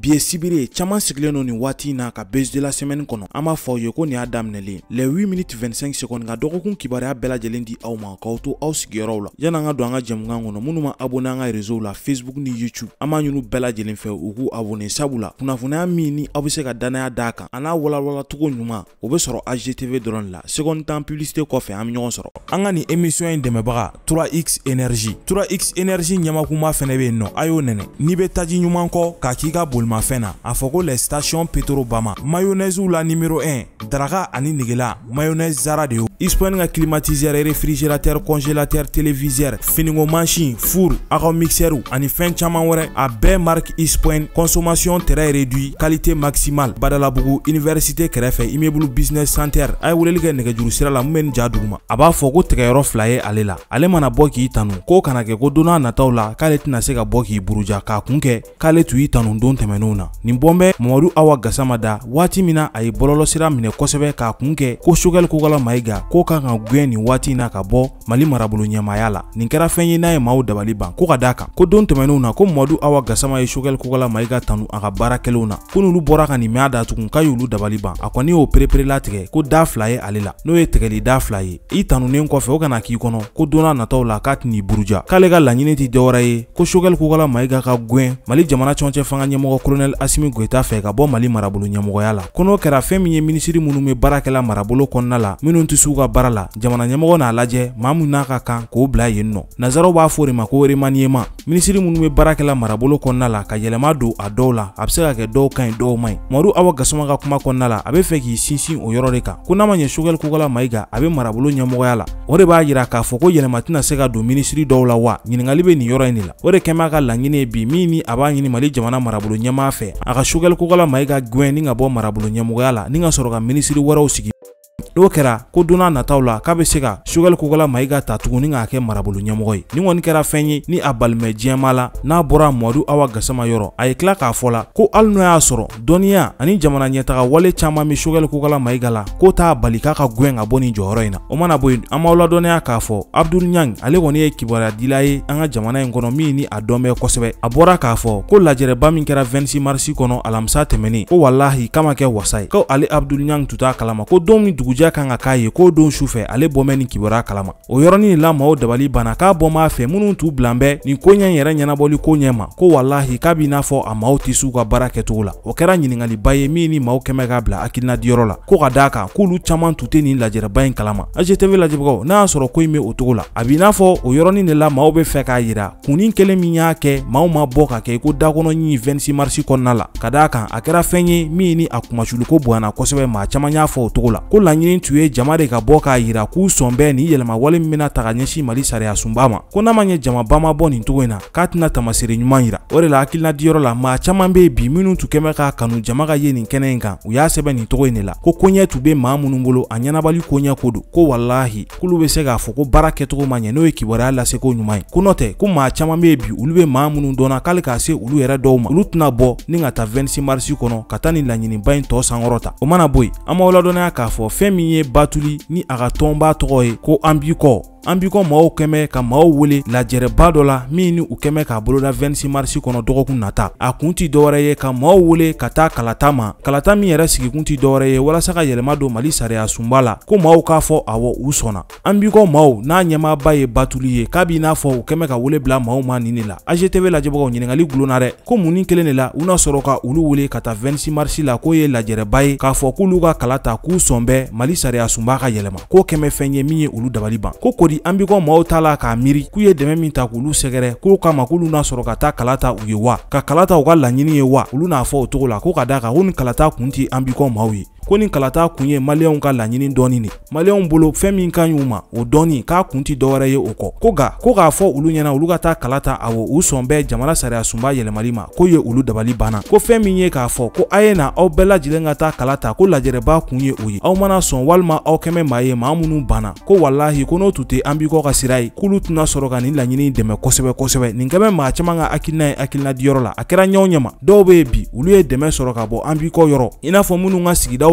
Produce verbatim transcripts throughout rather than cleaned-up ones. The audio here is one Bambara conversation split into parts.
Biye sibire caman sigilen no ni waati na ka base de la semaine kono ama fɔ ye ko ni a daminɛlen les huit minutes vingt-cinq secondes ka dɔgɔkun kibaruya bɛɛ lajɛlen di aw ma k'aw to aw sigiyɔrɔw la yan'an ka don an ka jɛmukan kɔnɔ minnu ma abonné an ka réseau la Facebook ni YouTube an b'a ɲini bɛɛ lajɛlen fɛ u k'u abonné sabula kunnafoniya min ni aw bɛ se ka danaya d'a kan a n'a walawalacogo ɲuman o bɛ sɔrɔ A G T V dɔrɔn la seconde temps publicité kɔfɛ an bɛ ɲɔgɔn sɔrɔ an ka nin émission in dɛmɛbaga trois X énergie trois X énergie ɲɛmakuma fɛnɛ bɛ yen nɔ a y'o nɛnɛ n'i bɛ taji ɲuman kɔ k'a k'i ka bolimafɛn na a fɔ ko les stations Petrobama mayonnaise la numéro un daraka ani negela mayonnaise Zara de yo Ispoin ka climatiseur réfrigérateur congélateur téléviseur finigo machine four ago mixeur ani fɛn caman wɛrɛ a bɛɛ marque Ispoin consommation très réduit qualité maximale Badalabugu université kɛrɛfɛ immeuble business center a ye weleli kɛ nɛgɛjuru sira la mun bɛ nin ja duguma a b'a fɔ ko tɛgɛyɔrɔ fila ye ale la ale mana bɔ k'i tanu ko kana kɛ ko donna nataw la k'ale tɛna se ka bɔ k'i buruja k'a kun kɛ k'ale tun y'i tanu don tɛmɛnenw na nin bɔnbɛ Mamadu Awa Gassama da waati min na a ye bɔlɔlɔ sira minɛ kosɛbɛ k'a kun kɛ ko Choguel Kokala Mayiga ko ka kan ka gɛn nin waati in na ka bɔ Mali marabolo ɲɛmaaya la nin kɛra fɛn ye n'a ye maaw dabali ban ko ka d'a kan ko don tɛmɛnenw na ko Mamadu Awa Gassama ye Choguel Kokala Mayiga tanu a ka baarakɛlaw na ko n'olu bɔra ka nin mɛn a da tugun k'a y'olu dabali ban a kɔni y'o perepere latigɛ ko da fila ye ale la n'o ye tɛgɛli da fila ye i tanunen kɔfɛ o kana k'i kɔnɔ ko donna nataw la k'a tɛn'i buruja k'ale ka laɲini tɛ dɔwɛrɛ ye ko Choguel Kokala Mayiga ka gɛn Mali jamana cɔncɛ fanga ɲɛmɔgɔ colonel Assimi Goïta fɛ ka bɔ Mali marabolo ɲɛmɔgɔya la ko n'o kɛra fɛn min ye minisiri minnu bɛ baarakɛla marabolo kɔnɔna la minnu tɛ s'u ka baara la jamana ɲɛmɔgɔ n'a lajɛ maa mun n'a ka kan k'o bila yen nɔ nazaraw b'a fɔ o de ma ko remaniement minisiri minnu bɛ baarakɛla marabolo kɔnɔna la ka yɛlɛma don a dɔw la a bɛ se ka kɛ dɔw ka ɲi dɔw man ɲi Mamadu Awa Gassama ka kuma kɔnɔna la a bɛ fɛ k'i sinsin o yɔrɔ de kan ko n'a ma ɲɛ Choguel Kokala Mayiga a bɛ marabolo ɲɛmɔgɔya la o de b'a jira k'a fɔ ko yɛlɛma tɛna se ka don minisiri dɔw la wa ɲininkali bɛ nin yɔrɔ in de la o de kɛn b'a ka laɲini ye bi min ni a b'a ɲini Mali jamana marabolo ɲɛmaa fɛ a ka Choguel Kokala Mayiga gɛn ni ka bɔ marabolo ɲɛmɔgɔya la ni ka sɔrɔ ka minisiri wɛrɛw sigi n'o kɛra ko donna nataw la k'a bɛ se ka Choguel Kokala Mayiga ta tuguni k'a kɛ marabolo ɲɛmɔgɔ ye ni kɔni kɛra fɛn ye ni a balimɛ diɲɛma la n'a bɔra Mamadu Awa Gassama yɔrɔ a ye tila k'a fɔ la ko hali n'o y'a sɔrɔ dɔnniya ani jamana ɲɛtaga wale caman bɛ Choguel Kokala Mayiga la ko t'a bali k'a ka gɛn ka bɔ nin jɔyɔrɔ in na o mana bɔ yen an b'aw ladɔnniya k'a fɔ Abdul Niang ale kɔni ye kibaruya dila ye an ka jamana in kɔnɔ min ni a dɔn bɛ kosɛbɛ a bɔra k'a fɔ ko lajɛrɛba min kɛra vingt-six mars kɔnɔ alamisa tɛmɛnen ko walahi k'a ma kɛ wasa ye ko ale Abdul Niang tun t'a kalama ko don min dugujɛ kan ka k'a ye ko don sufɛ ale bɔmɛ nin kibaruya kalama o yɔrɔnin la maaw dabali banna k'a bɔm'a fɛ minnu t'u bilan bɛ nin ko ɲɛ yɛrɛ ɲɛnabɔli ko ɲɛ ma ko walahi k'a b'i n'a fɔ a maaw tɛ s'u ka baara kɛcogo la o kɛra ɲininkaliba ye min ni maaw kɛmɛ k'a bila hakilina diyɔrɔ la ko ka d'a kan k'olu caman tun tɛ nin lajɛrɛba in kalama A G T V lajɛbagaw n'a y'a sɔrɔ ko in bɛ o cogo la a b'i n'a fɔ o yɔrɔnin de la maaw bɛ fɛ k'a yira kunnin kelen min y'a kɛ maaw ma bɔ ka kɛ ko dakɔnɔ ɲi vingt-six mars kɔnɔna la ka d'a kan a kɛra fɛn ye min ni a kumasuliko bonyana kosɛbɛ maa caman y'a fɔ o cogo la ko laɲini tun ye jama de ka bɔ k'a yira k'u sɔn bɛɛ nin yɛlɛma wale min bɛna ta ka ɲɛsin Mali sariya sunba ma ko n'a ma ɲɛ jamaba ma bɔ nin cogo in na k'a tɛna tamasere ɲuman yira o de la hakilina diyɔrɔ la maa caman bɛ bi minnu tun kɛmɛ k'a kanu jama ka ye nin kɛnɛ in kan u y'a sɛbɛn nin cogo in de la ko koɲɛ tun bɛ maa minnu bolo a ɲɛnabali koɲɛ ko don ko walahi k'olu bɛ se k'a fɔ ko baara kɛcogo ma ɲɛ n'o ye kibaruya laseko ɲuman ye ko n'o tɛ ko maa caman bɛ bi olu bɛ maa minnu dɔnna k'ale k'a se olu yɛrɛ dɔw ma olu tɛna bɔ ni ka taa vingt-six mars kɔnɔ ka taa nin laɲiniba in tɔ sankɔrɔ ta o mana bɔ yen an b'aw ladɔnniya k'a fɔ fɛn min ye batuli ni a ka tɔnba tɔgɔ ye ko an b'i kɔ an b'i kɔ maaw kɛmɛ ka maaw wele lajɛrɛba dɔ la min ni u kɛmɛ k'a boloda vingt-six mars kɔnɔ dɔgɔkun nata a kun tɛ dɔwɛrɛ ye ka maaw wele ka taa kalata ma kalata min yɛrɛ sigikun tɛ dɔwɛrɛ ye walasa ka yɛlɛma don Mali sariya sunba la ko maaw k'a fɔ awɔ u sɔnna an b'i kɔ maaw n'a ɲɛmaaba ye batuli ye k'a b'i n'a fɔ u kɛmɛ ka wele bila maaw ma nin de la A G T V lajɛbagaw ɲininkali gulonna dɛ ko mun ni kelen de la u na sɔrɔ ka olu wele ka taa vingt-six mars la k'o ye lajɛrɛba ye k'a fɔ k'olu ka kala ta k'u sɔn bɛɛ Mali sariya sunba ka yɛlɛma k'o kɛmɛ fɛn ye min ye olu dabali ban ko kodi an b'i kɔ maaw ta la k'a miiri k'u ye dɛmɛ min ta k'olu sɛgɛrɛ k'u kama k'olu n'a sɔrɔ ka taa kala ta u ye wa ka kala ta u ka laɲini ye wa olu n'a fɔ o cogo la ko ka d'a kan ko nin kalata kun tɛ an b'i kɔ maaw ye ko nin kalata kun ye maliyɛnw ka laɲini dɔɔni de maliyɛnw bolo fɛn min ka ɲi u ma o dɔɔni k'a kun tɛ dɔwɛrɛ ye o kɔ ko nka ko k'a fɔ olu ɲɛna olu ka taa kalata awɔ u sɔn bɛɛ jamana sariya sunba yɛlɛmali ma ko ye olu dabali banna ko fɛn min ye k'a fɔ ko a ye na aw bɛɛ lajɛlen ka taa kalata ko lajɛrɛba kun ye o ye aw mana sɔn walima aw kɛmɛ maa ye maa minnu banna ko walahi ko n'o tun tɛ an b'i kɔ ka sira ye k'olu tɛna sɔrɔ ka nin laɲini dɛmɛ kosɛbɛ kosɛbɛ nin kɛmɛ maa caman ka hakilina ye hakilina diyɔrɔ la a kɛra ɲɛw ɲɛma dɔw bɛ bi olu ye dɛmɛ sɔrɔ ka bɔ an b'i kɔ yɔrɔ i n'a fɔ minnu ka sigidaw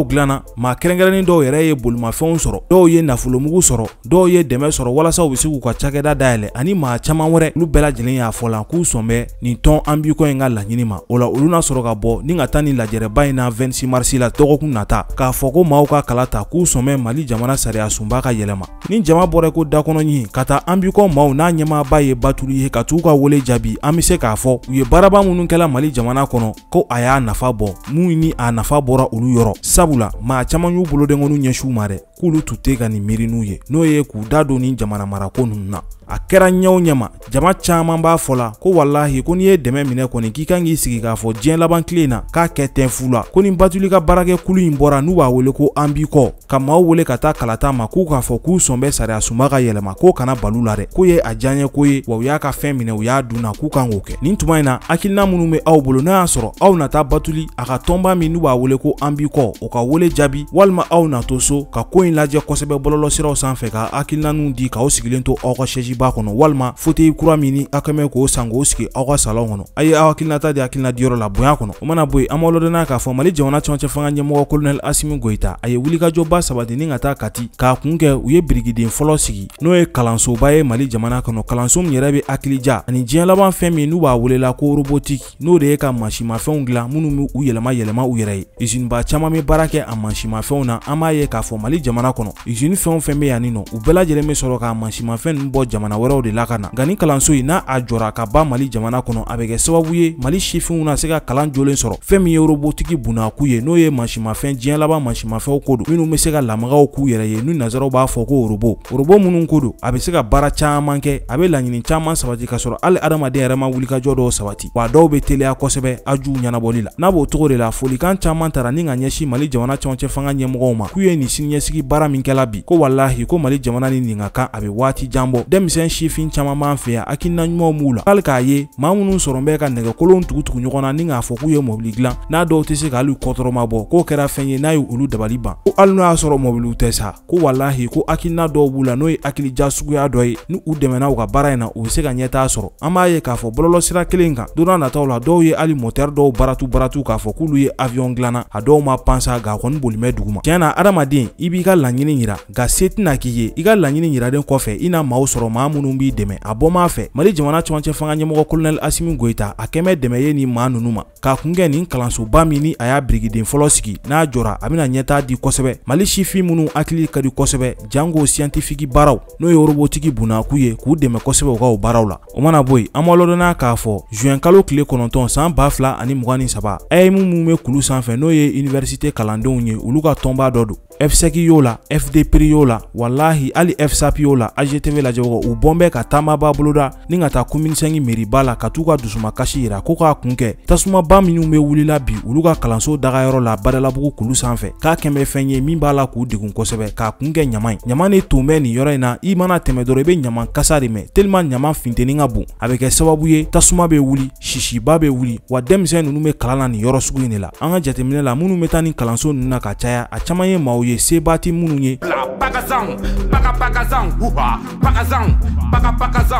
bololaw glana ma kerengereni dɔw yɛrɛ ye bolimafɛnw sɔrɔ dɔw ye nafolomugu sɔrɔ dɔw ye dɛmɛ sɔrɔ walasa u bɛ se k'u ka cakɛda dayɛlɛ ani maa caman wɛrɛ olu bɛɛ lajɛlen y'a fɔ la k'u sɔn bɛ nin tɔn Ambiko in ka laɲini ma o la olu na sɔrɔ ka bɔ ni ka taa ni lajɛrɛba in na vingt-six mars la dɔgɔkun nata k'a fɔ ko maaw ka kala ta k'u sɔn bɛ Mali jamana sariya sunba ka yɛlɛma ni jama bɔra ko dakɔnɔ ɲi ka taa Ambiko maaw n'a ɲɛmaaba ye Batuli ye ka t'u ka wele jaabi an bɛ se k'a fɔ u ye baaraba minnu kɛla Mali jamana kɔnɔ ko a y'a nafa bɔ mun ni a nafa bɔra olu yɔrɔ sabula maa caman y'u bolodenkɔniw ɲɛsiw ma dɛ k'olu tun tɛ ka nin miiri n'u ye n'o ye k'u da don ni jamana marako ninnu na a kɛra ɲɛw ɲɛma jama caman b'a fɔ la ko wallahi ko n'i ye dɛmɛ minɛ kɔni k'i kan k'i sigi k'a fɔ diɲɛ laban tile in na k'a kɛ tɛn fu la ko ni Batuli ka baarakɛ kulu in bɔra n'u b'a wele ko Ambiko ka maaw wele ka taa kalata ma k'u k'a fɔ k'u sɔn bɛ sariya sunba ka yɛlɛma k'o kana balu la dɛ k'o ye a diyaɲɛ ko ye wa u y'a ka fɛn minɛ u y'a dun na k'u kan k'o kɛ nin tuma in na hakilina minnu bɛ aw bolo n'a y'a sɔrɔ aw nata Batuli a ka tɔnba min n'u b'a wele ko Ambiko o ka wele jaabi walima aw na to so ka ko in lajɛ kosɛbɛ bɔlɔlɔsiraw sanfɛ ka hakilinaw di k'aw sigilen to aw ka chaise ba kɔnɔ walima fauteuil kura min ni aw kɛ mɛ k'o san k'o sigi aw ka salon kɔnɔ a ye aw hakilinata di hakilina diyɔrɔ la bonya kɔnɔ o mana bɔ yen an b'aw ladɔnniya k'a fɔ Mali jamana cɛmancɛ fanga ɲɛmɔgɔ colonel Asimi Goita a ye wulikajɔba sabati ni ka taa Kati k'a kun kɛ u ye birigiden fɔlɔ sigi n'o ye kalansoba ye Mali jamana kɔnɔ kalanso min yɛrɛ bɛ hakilija ani diɲɛ laban fɛn min n'u b'a welela ko robotique n'o de ye ka mansimafɛnw dilan minnu bɛ u yɛlɛma yɛlɛma u yɛrɛ ye usine ba caman bɛ baara kɛ a mansimafɛnw na an b'a ye k'a fɔ Mali jamana kɔnɔ usine fɛn o fɛn bɛ yan nɔ u bɛɛ lajɛlen bɛ sɔrɔ ka mansimafɛn ninnu bɔ jamana wɛrɛw de la ka na nka ni kalanso in n'a a jɔra ka ban Mali jamana kɔnɔ a bɛ kɛ sababu ye Mali sifinw na se ka kalan jolen sɔrɔ fɛn min ye robotiki bunakun ye n'o ye mansimafɛn diɲɛ laban mansimafɛnw ko don minnu bɛ se ka lamagaw k'u yɛrɛ ye ni nazaraw b'a fɔ ko robo robo minnu ko don a bɛ se ka baara caman kɛ a bɛ laɲini caman sabati ka sɔrɔ hali adamaden yɛrɛ ma wulikajɔ dɔw sabati wa dɔw bɛ teliya kosɛbɛ a juw ɲɛnabɔli la n'a b'o cogo de la folikan caman taara ni ka ɲɛsin Mali jamana cɛmancɛ fanga ɲɛmɔgɔw ma k'u ye nin siniɲɛsigi baara min kɛla bi ko wallahi ko Mali jamana ni nin ka kan a bɛ waati jan bɔ denmisɛn sifin caman b'an fɛ yan hakilina ɲumanw b'u la hali k'a ye maa minnu sɔrɔ bɛ ka nɛgɛkolon tugu tugu ɲɔgɔn na ni k'a fɔ k'u ye mɔbili dilan n'a dɔw tɛ se ka hali kɔtɔrɔma bɔ k'o kɛra fɛn ye n'a ye olu dabali ban ko hali n'o y'a sɔrɔ mɔbiliw tɛ sa ko wallahi ko hakilina dɔw b'u la n'o ye hakilija suguya dɔ ye ni u dɛmɛna u ka baara in na u bɛ se ka ɲɛtaa sɔrɔ an b'a ye k'a fɔ bɔlɔlɔsira kelen kan don n'a nataw la dɔw ye hali moteur dɔw baratu baratu k'a fɔ k'olu ye avion dilanna a dɔw ma pansa nka a kɔni bolimɛ duguma tiɲɛna adamaden i b'i ka laɲini yira nka se tɛna k'i ye i ka laɲini yiraden kɔfɛ i na maaw sɔrɔ maa minnu b'i dɛmɛ a bɔ m'a fɛ Mali jamana cɛmancɛ fanga ɲɛmɔgɔ colonel Asimi Goita a kɛmɛ dɛmɛ ye ni maa ninnu ma k'a kun kɛ nin kalansoba min ni a y'a birigiden fɔlɔ sigi n'a jɔra a bɛna ɲɛtaa di kosɛbɛ Mali sifin minnu hakili ka di kosɛbɛ jango scientifique baaraw n'o ye robotiki bunakun ye k'u dɛmɛ kosɛbɛ u ka o baaraw la o mana bɔ yen an b'aw ladɔnniya k'a fɔ juin kalo tile kɔnɔntɔn san ba fila ani mugan ni saba A E M minnu bɛ kulu sanfɛ n'o ye université kalandenw ye olu ka tɔnba dɔ don F S E C y'o la F D P R y'o la wallahi hali F S A P y'o la A G T V lajɛbagaw u bɔn bɛ ka taama b'a boloda ni ka taa commune cinq mairie la ka t'u ka dusumakasi yira ko k'a kun kɛ tasumaba minnu bɛ wulila bi olu ka kalanso dagayɔrɔ la Badalabugu kulu sanfɛ k'a kɛmɛ fɛn ye min b'a la k'u degun kosɛbɛ k'a kun kɛ ɲaman ye ɲaman de tun bɛ nin yɔrɔ in na i mana tɛmɛ dɔrɔn i bɛ ɲaman kasa de mɛn tellement ɲaman funteni ka bon a bɛ kɛ sababu ye tasuma bɛ wuli sisiba bɛ wuli wa denmisɛn ninnu bɛ kalan na nin yɔrɔ sugu in de la an ka jateminɛ la minnu bɛ taa ni kalanso ninnu na ka caya a caman ye maaw ye sebati minnu ye